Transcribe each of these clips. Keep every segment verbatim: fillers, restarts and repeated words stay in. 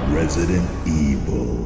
Resident Evil.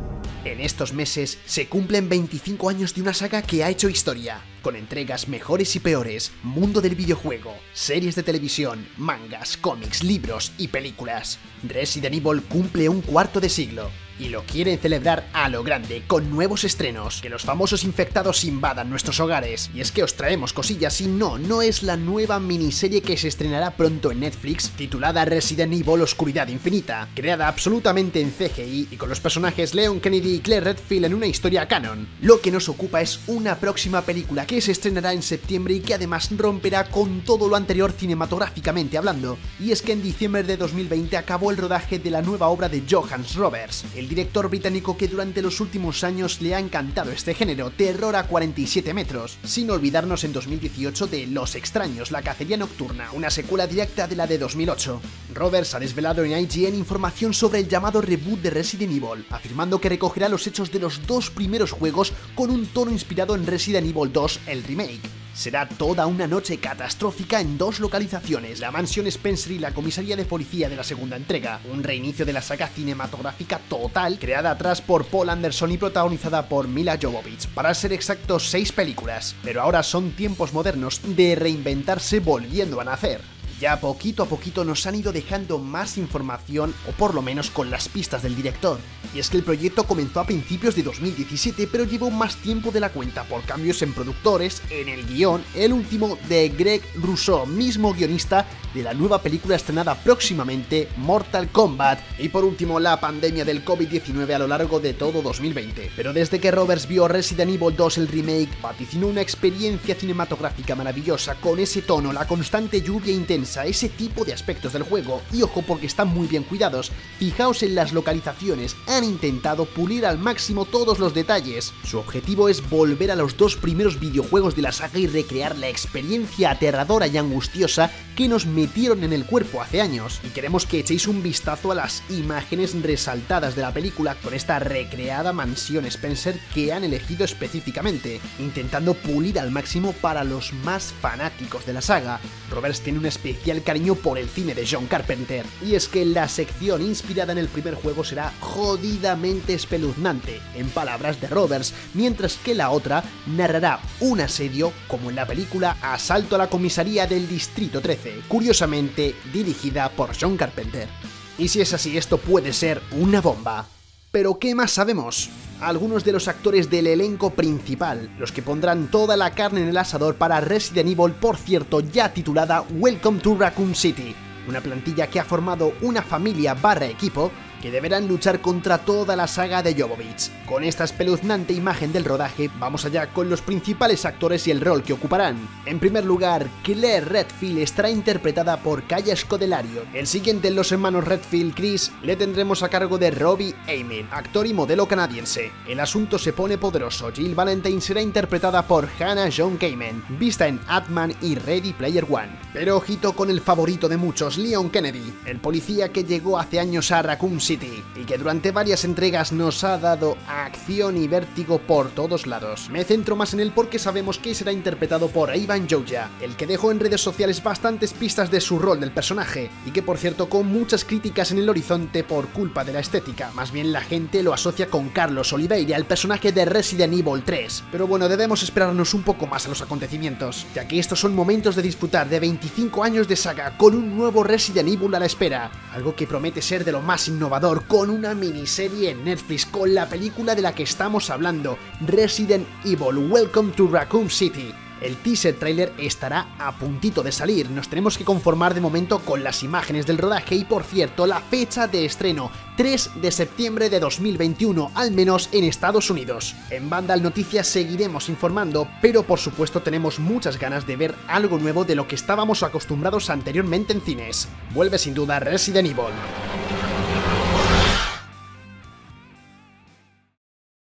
En estos meses se cumplen veinticinco años de una saga que ha hecho historia, con entregas mejores y peores, mundo del videojuego, series de televisión, mangas, cómics, libros y películas. Resident Evil cumple un cuarto de siglo, y lo quieren celebrar a lo grande, con nuevos estrenos, que los famosos infectados invadan nuestros hogares. Y es que os traemos cosillas y no, no es la nueva miniserie que se estrenará pronto en Netflix, titulada Resident Evil Oscuridad Infinita, creada absolutamente en C G I y con los personajes Leon Kennedy y Claire Redfield en una historia canon. Lo que nos ocupa es una próxima película que se estrenará en septiembre y que además romperá con todo lo anterior cinematográficamente hablando. Y es que en diciembre de dos mil veinte acabó el rodaje de la nueva obra de Johannes Roberts, el director británico que durante los últimos años le ha encantado este género, terror a cuarenta y siete metros, sin olvidarnos en dos mil dieciocho de Los Extraños, la cacería nocturna, una secuela directa de la de dos mil ocho. Roberts ha desvelado en I G N información sobre el llamado reboot de Resident Evil, afirmando que recogerá los hechos de los dos primeros juegos con un tono inspirado en Resident Evil dos, el remake. Será toda una noche catastrófica en dos localizaciones, la mansión Spencer y la comisaría de policía de la segunda entrega, un reinicio de la saga cinematográfica total creada atrás por Paul Anderson y protagonizada por Mila Jovovich, para ser exactos seis películas, pero ahora son tiempos modernos de reinventarse volviendo a nacer. Ya poquito a poquito nos han ido dejando más información, o por lo menos con las pistas del director. Y es que el proyecto comenzó a principios de dos mil diecisiete, pero llevó más tiempo de la cuenta por cambios en productores, en el guión, el último de Greg Russo, mismo guionista de la nueva película estrenada próximamente, Mortal Kombat, y por último la pandemia del COVID diecinueve a lo largo de todo dos mil veinte. Pero desde que Roberts vio Resident Evil dos el remake, vaticinó una experiencia cinematográfica maravillosa, con ese tono, la constante lluvia intensa, ese tipo de aspectos del juego, y ojo porque están muy bien cuidados. Fijaos en las localizaciones, han intentado pulir al máximo todos los detalles. Su objetivo es volver a los dos primeros videojuegos de la saga y recrear la experiencia aterradora y angustiosa que nos metieron en el cuerpo hace años. Y queremos que echéis un vistazo a las imágenes resaltadas de la película con esta recreada mansión Spencer que han elegido específicamente, intentando pulir al máximo para los más fanáticos de la saga. Roberts tiene un especial cariño por el cine de John Carpenter, y es que la sección inspirada en el primer juego será jodidamente espeluznante, en palabras de Roberts, mientras que la otra narrará un asedio como en la película Asalto a la comisaría del Distrito trece, curiosamente dirigida por John Carpenter. Y si es así, esto puede ser una bomba. ¿Pero qué más sabemos? Algunos de los actores del elenco principal, los que pondrán toda la carne en el asador para Resident Evil, por cierto ya titulada Welcome to Raccoon City, una plantilla que ha formado una familia barra equipo que deberán luchar contra toda la saga de Jovovich. Con esta espeluznante imagen del rodaje, vamos allá con los principales actores y el rol que ocuparán. En primer lugar, Claire Redfield estará interpretada por Kaya Scodelario. El siguiente en los hermanos Redfield, Chris, le tendremos a cargo de Robbie Amell, actor y modelo canadiense. El asunto se pone poderoso. Jill Valentine será interpretada por Hannah John Kamen, vista en Ant-Man y Ready Player One. Pero ojito con el favorito de muchos, Leon Kennedy, el policía que llegó hace años a Raccoon City y que durante varias entregas nos ha dado acción y vértigo por todos lados. Me centro más en él porque sabemos que será interpretado por Ivan Joja, el que dejó en redes sociales bastantes pistas de su rol del personaje, y que por cierto con muchas críticas en el horizonte por culpa de la estética. Más bien la gente lo asocia con Carlos Oliveira, el personaje de Resident Evil tres, pero bueno, debemos esperarnos un poco más a los acontecimientos, ya que estos son momentos de disfrutar de veinticinco años de saga con un nuevo Resident Evil a la espera, algo que promete ser de lo más innovador, con una miniserie en Netflix, con la película de la que estamos hablando, Resident Evil Welcome to Raccoon City. El teaser trailer estará a puntito de salir, nos tenemos que conformar de momento con las imágenes del rodaje y por cierto la fecha de estreno, tres de septiembre de dos mil veintiuno, al menos en Estados Unidos. En Vandal Noticias seguiremos informando, pero por supuesto tenemos muchas ganas de ver algo nuevo de lo que estábamos acostumbrados anteriormente en cines. Vuelve sin duda Resident Evil.